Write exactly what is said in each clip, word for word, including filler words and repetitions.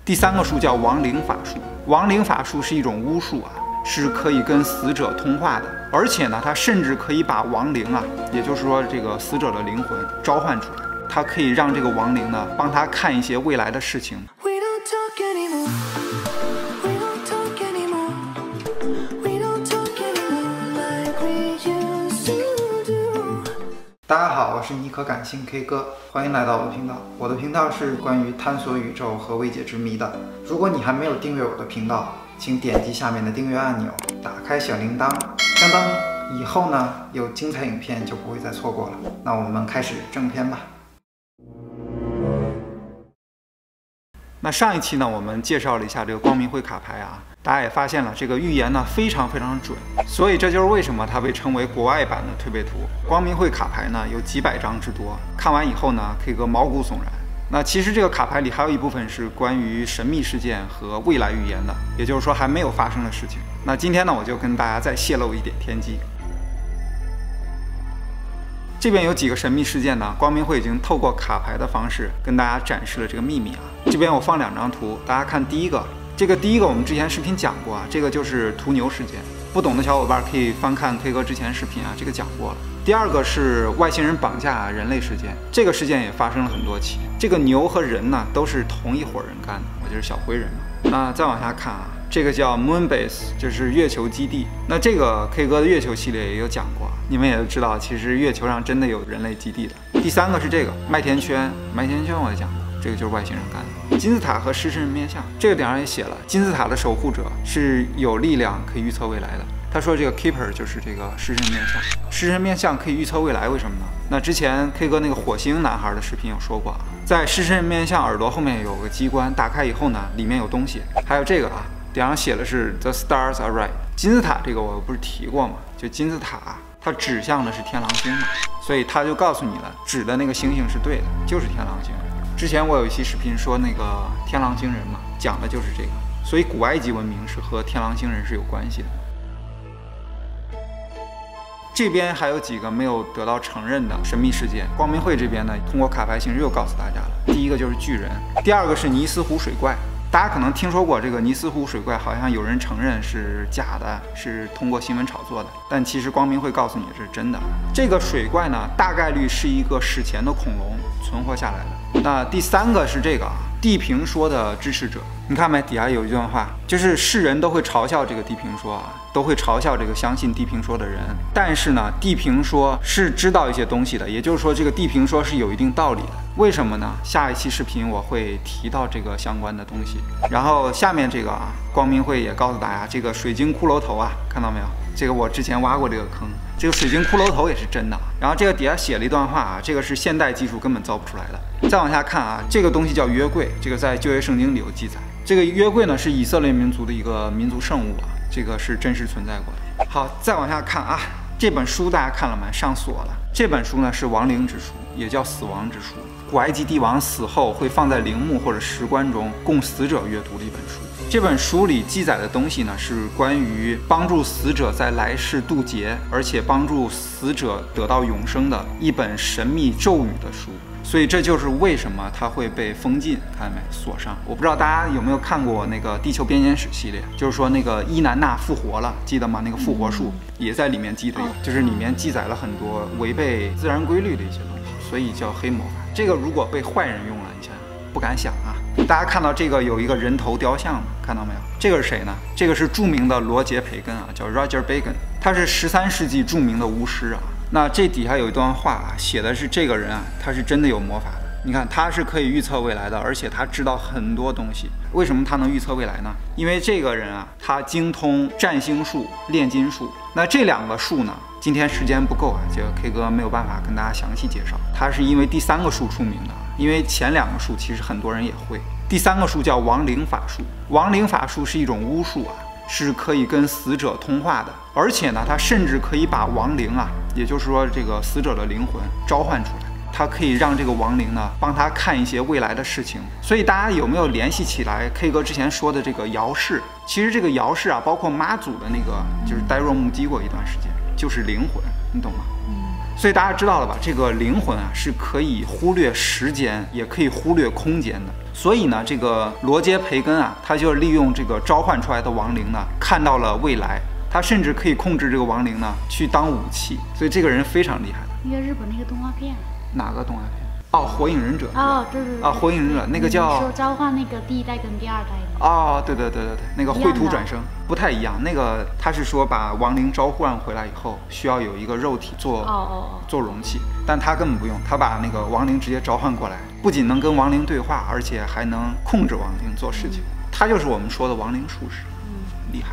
第三个术叫亡灵法术。亡灵法术是一种巫术啊，是可以跟死者通话的，而且呢，它甚至可以把亡灵啊，也就是说这个死者的灵魂召唤出来，它可以让这个亡灵呢帮他看一些未来的事情。大家好，我是尼可感性 K 哥，欢迎来到我的频道。我的频道是关于探索宇宙和未解之谜的。如果你还没有订阅我的频道，请点击下面的订阅按钮，打开小铃铛，当当，以后呢有精彩影片就不会再错过了。那我们开始正片吧。那上一期呢，我们介绍了一下这个光明会卡牌啊，大家也发现了这个预言呢非常非常准，所以这就是为什么它被称为国外版的推背图。光明会卡牌呢有几百张之多，看完以后呢可以个毛骨悚然。那其实这个卡牌里还有一部分是关于神秘事件和未来预言的，也就是说还没有发生的事情。那今天呢，我就跟大家再泄露一点天机。这边有几个神秘事件呢，光明会已经透过卡牌的方式跟大家展示了这个秘密啊。这边我放两张图，大家看第一个，这个第一个我们之前视频讲过啊，这个就是屠牛事件。不懂的小伙伴可以翻看 K 哥之前视频啊，这个讲过了。第二个是外星人绑架人类事件，这个事件也发生了很多起。这个牛和人呢都是同一伙人干的，我就是小灰人嘛。那再往下看啊，这个叫 Moon Base， 就是月球基地。那这个 K 哥的月球系列也有讲过，你们也都知道，其实月球上真的有人类基地的。第三个是这个麦田圈，麦田圈我也讲过，这个就是外星人干的。金字塔和狮身面像，这个顶上也写了，金字塔的守护者是有力量可以预测未来的。他说这个 Keeper 就是这个狮身面像，狮身面像可以预测未来，为什么呢？那之前 K 哥那个火星男孩的视频有说过啊，在狮身面像耳朵后面有个机关，打开以后呢，里面有东西。还有这个啊，顶上写的是 The stars are right。金字塔这个我不是提过吗？就金字塔它指向的是天狼星嘛，所以他就告诉你了，指的那个星星是对的，就是天狼星。之前我有一期视频说那个天狼星人嘛，讲的就是这个，所以古埃及文明是和天狼星人是有关系的。这边还有几个没有得到承认的神秘事件，光明会这边呢，通过卡牌形式又告诉大家了。第一个就是巨人，第二个是尼斯湖水怪。大家可能听说过这个尼斯湖水怪，好像有人承认是假的，是通过新闻炒作的，但其实光明会告诉你这是真的。这个水怪呢，大概率是一个史前的恐龙存活下来的。那第三个是这个啊，地平说的支持者，你看没？底下有一段话，就是世人都会嘲笑这个地平说啊，都会嘲笑这个相信地平说的人。但是呢，地平说是知道一些东西的，也就是说这个地平说是有一定道理的。为什么呢？下一期视频我会提到这个相关的东西。然后下面这个啊，光明会也告诉大家，这个水晶骷髅头啊，看到没有？这个我之前挖过这个坑，这个水晶骷髅头也是真的。然后这个底下写了一段话啊，这个是现代技术根本造不出来的。再往下看啊，这个东西叫约柜，这个在旧约圣经里有记载。这个约柜呢是以色列民族的一个民族圣物啊，这个是真实存在过的。好，再往下看啊，这本书大家看了没？上锁了。这本书呢是亡灵之书，也叫死亡之书。古埃及帝王死后会放在陵墓或者石棺中，供死者阅读的一本书。这本书里记载的东西呢，是关于帮助死者在来世渡劫，而且帮助死者得到永生的一本神秘咒语的书。所以这就是为什么它会被封禁，看到没？锁上。我不知道大家有没有看过那个《地球编年史》系列，就是说那个伊南娜复活了，记得吗？那个复活术也在里面记得有，就是里面记载了很多违背自然规律的一些东西，所以叫黑魔法。这个如果被坏人用了，你想想，不敢想啊！大家看到这个有一个人头雕像吗？看到没有？这个是谁呢？这个是著名的罗杰·培根啊，叫 Roger Bacon， 他是十三世纪著名的巫师啊。那这底下有一段话啊，写的是这个人啊，他是真的有魔法的。你看，他是可以预测未来的，而且他知道很多东西。为什么他能预测未来呢？因为这个人啊，他精通占星术、炼金术。那这两个术呢，今天时间不够啊，这个 K 哥没有办法跟大家详细介绍。他是因为第三个术出名的，因为前两个术其实很多人也会。第三个术叫亡灵法术，亡灵法术是一种巫术啊，是可以跟死者通话的，而且呢，它甚至可以把亡灵啊，也就是说这个死者的灵魂召唤出来。它可以让这个亡灵呢帮他看一些未来的事情。所以大家有没有联系起来 K 哥之前说的这个姚氏？其实这个姚氏啊，包括妈祖的那个就是呆若木鸡过一段时间，就是灵魂，你懂吗？嗯。 所以大家知道了吧？这个灵魂啊是可以忽略时间，也可以忽略空间的。所以呢，这个罗杰·培根啊，他就利用这个召唤出来的亡灵呢，看到了未来。他甚至可以控制这个亡灵呢，去当武器。所以这个人非常厉害的。 那个日本那个动画片， 哪个动画片？哦，火影忍者。 哦，对对对。 啊，火影忍者那个叫说召唤那个第一代跟第二代的。 哦，对对对对对，那个绘图转生不太一样。那个他是说把亡灵召唤回来以后，需要有一个肉体做哦哦哦做容器，但他根本不用，他把那个亡灵直接召唤过来，不仅能跟亡灵对话，而且还能控制亡灵做事情。嗯、他就是我们说的亡灵术士，嗯，厉害。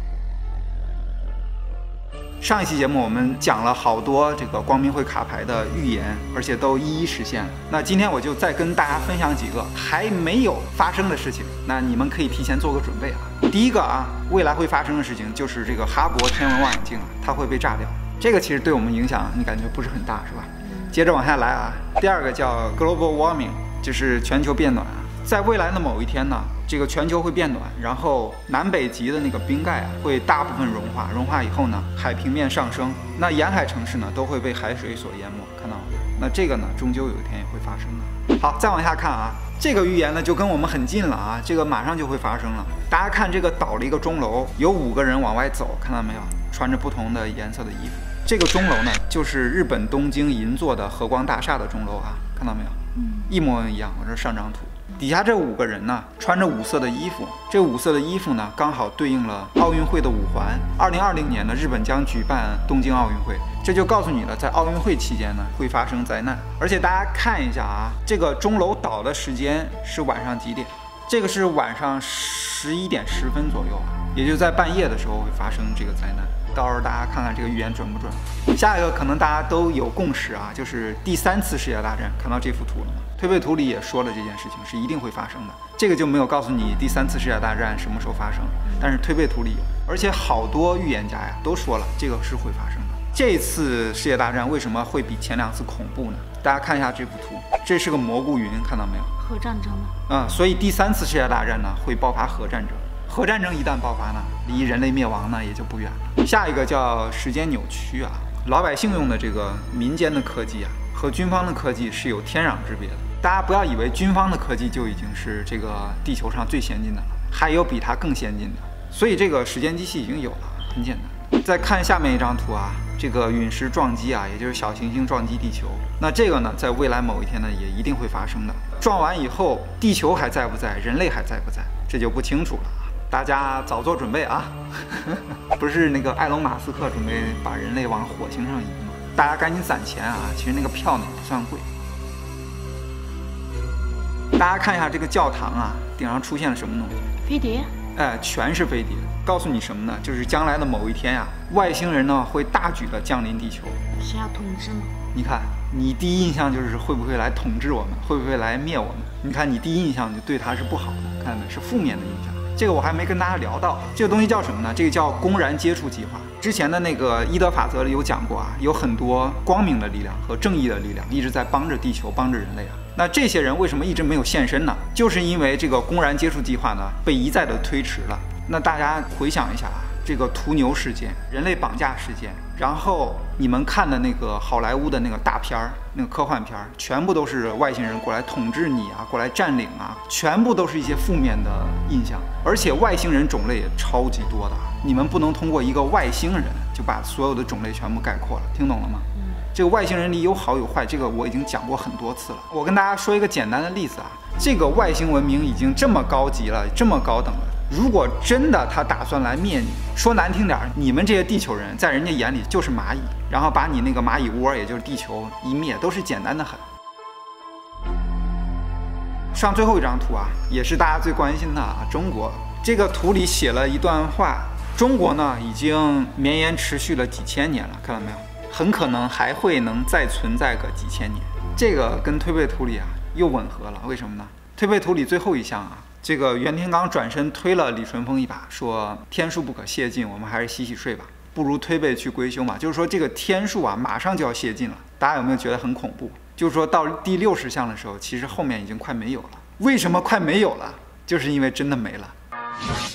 上一期节目我们讲了好多这个光明会卡牌的预言，而且都一一实现了。那今天我就再跟大家分享几个还没有发生的事情，那你们可以提前做个准备啊。第一个啊，未来会发生的事情就是这个哈勃天文望远镜啊，它会被炸掉。这个其实对我们影响你感觉不是很大，是吧？接着往下来啊，第二个叫 global warming， 就是全球变暖啊。在未来的某一天呢，这个全球会变暖，然后南北极的那个冰盖啊会大部分融化，融化以后呢，海平面上升，那沿海城市呢都会被海水所淹没，看到吗？那这个呢，终究有一天也会发生的。好，再往下看啊，这个预言呢就跟我们很近了啊，这个马上就会发生了。大家看这个倒了一个钟楼，有五个人往外走，看到没有？穿着不同的颜色的衣服。这个钟楼呢，就是日本东京银座的和光大厦的钟楼啊，看到没有？嗯，一模一样。我这上张图。底下这五个人呢，穿着五色的衣服，这五色的衣服呢，刚好对应了奥运会的五环。二零二零年呢，日本将举办东京奥运会，这就告诉你了，在奥运会期间呢，会发生灾难。而且大家看一下啊，这个钟楼倒的时间是晚上几点？这个是晚上十一点十分左右啊，也就在半夜的时候会发生这个灾难。到时候大家看看这个预言准不准。下一个可能大家都有共识啊，就是第三次世界大战。看到这幅图了吗？推背图里也说了这件事情是一定会发生的，这个就没有告诉你第三次世界大战什么时候发生，但是推背图里有，而且好多预言家呀都说了这个是会发生的。这次世界大战为什么会比前两次恐怖呢？大家看一下这幅图，这是个蘑菇云，看到没有？ 核战争吗？ 嗯，所以第三次世界大战呢会爆发核战争。核战争一旦爆发呢，离人类灭亡呢也就不远了。下一个叫时间扭曲啊，老百姓用的这个民间的科技啊，和军方的科技是有天壤之别的。大家不要以为军方的科技就已经是这个地球上最先进的了，还有比它更先进的。所以这个时间机器已经有了，很简单。再看下面一张图啊，这个陨石撞击啊，也就是小行星撞击地球。那这个呢，在未来某一天呢，也一定会发生的。撞完以后，地球还在不在，人类还在不在，这就不清楚了。大家早做准备啊！不是那个埃隆·马斯克准备把人类往火星上移吗？大家赶紧攒钱啊！其实那个票呢不算贵。大家看一下这个教堂啊，顶上出现了什么东西？ 飞碟。 哎，全是飞碟。告诉你什么呢？就是将来的某一天呀、啊，外星人呢会大举的降临地球。 是要统治吗？ 你看，你第一印象就是会不会来统治我们，会不会来灭我们？你看你第一印象就对他是不好的，看的是负面的印象。这个我还没跟大家聊到，这个东西叫什么呢？这个叫公然接触计划。之前的那个伊德法则里有讲过啊，有很多光明的力量和正义的力量一直在帮着地球，帮着人类啊。那这些人为什么一直没有现身呢？就是因为这个公然接触计划呢被一再的推迟了。那大家回想一下啊，这个屠牛事件、人类绑架事件，然后你们看的那个好莱坞的那个大片儿、那个科幻片儿，全部都是外星人过来统治你啊，过来占领啊，全部都是一些负面的印象。而且外星人种类也超级多的，你们不能通过一个外星人就把所有的种类全部概括了，听懂了吗？这个外星人里有好有坏，这个我已经讲过很多次了。我跟大家说一个简单的例子啊，这个外星文明已经这么高级了，这么高等了。如果真的他打算来灭你，说难听点，你们这些地球人在人家眼里就是蚂蚁，然后把你那个蚂蚁窝，也就是地球一灭，都是简单的很。上最后一张图啊，也是大家最关心的啊，中国这个图里写了一段话，中国呢已经绵延持续了几千年了，看到没有？很可能还会能再存在个几千年。这个跟推背图里啊又吻合了，为什么呢？推背图里最后一项啊，这个袁天罡转身推了李淳风一把，说天数不可泄尽，我们还是洗洗睡吧，不如推背去归休嘛。就是说这个天数啊马上就要泄尽了，大家有没有觉得很恐怖？就是说到第六十项的时候，其实后面已经快没有了。为什么快没有了？就是因为真的没了。